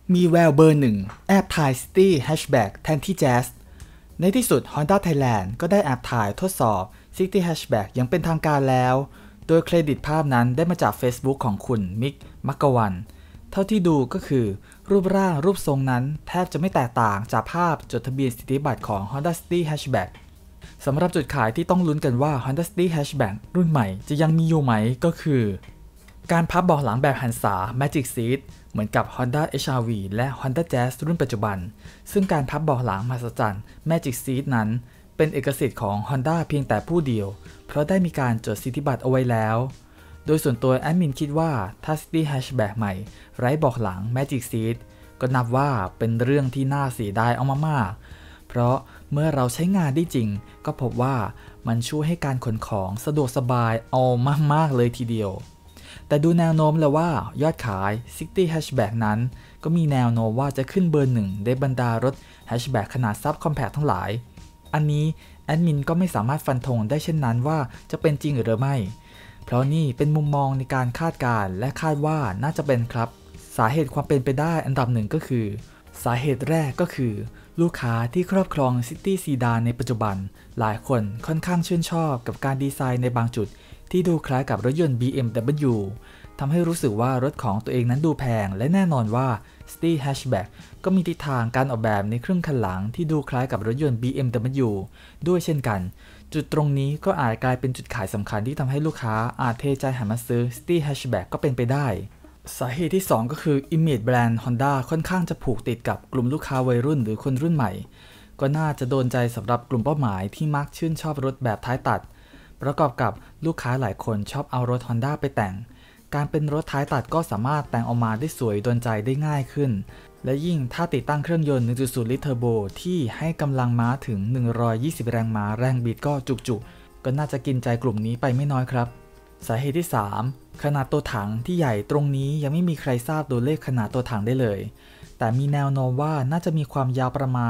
มีแววเบอร์หนึ่งแอบถ่าย City Hatchback แทนที่ Jazz ในที่สุด Honda Thailand ก็ได้แอบถ่ายทดสอบ City Hatchback อย่างเป็นทางการแล้วโดยเครดิตภาพนั้นได้มาจาก Facebook ของคุณมิก มักกวันเท่าที่ดูก็คือรูปร่างรูปทรงนั้นแทบจะไม่แตกต่างจากภาพจดทะเบียนสิทธิบัตรของ Honda City Hatchback สำหรับจุดขายที่ต้องลุ้นกันว่า Honda City Hatchback รุ่นใหม่จะยังมีอยู่ไหมก็คือการพับเบาะหลังแบบหันษา Magic Seat เหมือนกับ Honda HR-V และ Honda Jazz รุ่นปัจจุบันซึ่งการพับเบาะหลังมหัศจรรย์ Magic Seat นั้นเป็นเอกสิทธิ์ของ Honda เพียงแต่ผู้เดียวเพราะได้มีการจดสิทธิบัตรเอาไว้แล้วโดยส่วนตัวแอดมินคิดว่าถ้า City Hatchback ใหม่ไร้เบาะหลัง Magic Seat ก็นับว่าเป็นเรื่องที่น่าเสียดายเอามากๆเพราะเมื่อเราใช้งานได้จริงก็พบว่ามันช่วยให้การขนของสะดวกสบายเอามากๆเลยทีเดียวแต่ดูแนวโน้มแล้วว่ายอดขาย City Hatchback นั้นก็มีแนวโน้มว่าจะขึ้นเบอร์หนึ่งในบรรดารถ Hatchback ขนาดซับคอมแพคทั้งหลายอันนี้แอดมินก็ไม่สามารถฟันธงได้เช่นนั้นว่าจะเป็นจริงหรือไม่เพราะนี่เป็นมุมมองในการคาดการณ์และคาดว่าน่าจะเป็นครับสาเหตุความเป็นไปได้อันดับหนึ่งก็คือสาเหตุแรกก็คือลูกค้าที่ครอบครอง City Sedan ในปัจจุบันหลายคนค่อนข้างชื่นชอบกับการดีไซน์ในบางจุดที่ดูคล้ายกับรถยนต์ BMW ทำให้รู้สึกว่ารถของตัวเองนั้นดูแพงและแน่นอนว่า City Hatchback ก็มีทิศทางการออกแบบในครึ่งคันหลังที่ดูคล้ายกับรถยนต์ BMW ด้วยเช่นกันจุดตรงนี้ก็อาจกลายเป็นจุดขายสำคัญที่ทำให้ลูกค้าอาจเทใจหันมาซื้อ City Hatchback ก็เป็นไปได้สาเหตุที่2ก็คือ Image แบรนด์ Honda ค่อนข้างจะผูกติดกับกลุ่มลูกค้าวัยรุ่นหรือคนรุ่นใหม่ก็น่าจะโดนใจสำหรับกลุ่มเป้าหมายที่มักชื่นชอบรถแบบท้ายตัดประกอบกับลูกค้าหลายคนชอบเอารถ Honda ไปแต่งการเป็นรถท้ายตัดก็สามารถแต่งออกมาได้สวยโดนใจได้ง่ายขึ้นและยิ่งถ้าติดตั้งเครื่องยนต์ 1.0 ลิตรเทอร์โบที่ให้กำลังม้าถึง120แรงม้าแรงบิดก็จุกๆก็น่าจะกินใจกลุ่มนี้ไปไม่น้อยครับสาเหตุที่3ขนาดตัวถังที่ใหญ่ตรงนี้ยังไม่มีใครทราบตัวเลขขนาดตัวถังได้เลยแต่มีแนวโน้มว่าน่าจะมีความยาวประมาณ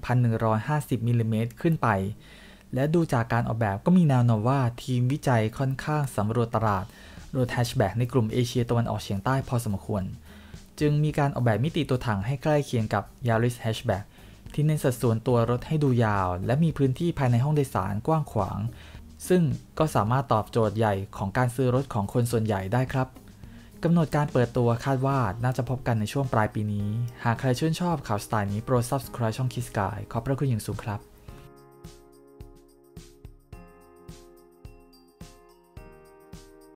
4,150 มิลลิเมตรขึ้นไปและดูจากการออกแบบก็มีแนวโน้มว่าทีมวิจัยค่อนข้างสำรวจตลาดรถแฮชแบ็กในกลุ่มเอเชียตะวันออกเฉียงใต้พอสมควรจึงมีการออกแบบมิติตัวถังให้ใกล้เคียงกับ Yaris Hatchback ที่เน้นสัดส่วนตัวรถให้ดูยาวและมีพื้นที่ภายในห้องโดยสารกว้างขวางซึ่งก็สามารถตอบโจทย์ใหญ่ของการซื้อรถของคนส่วนใหญ่ได้ครับกำหนดการเปิดตัวคาดว่าน่าจะพบกันในช่วงปลายปีนี้หากใครชื่นชอบข่าวสไตล์นี้โปรด Subscribe ช่อง Kiss Guy ขอบพระคุณอย่างสูงครับ